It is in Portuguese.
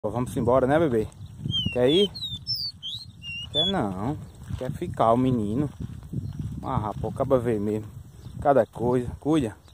Vamos embora, né, bebê? Quer ir? Quer não. Quer ficar o menino. Ah, rapaz, acaba ver mesmo. Cada coisa. Cuida.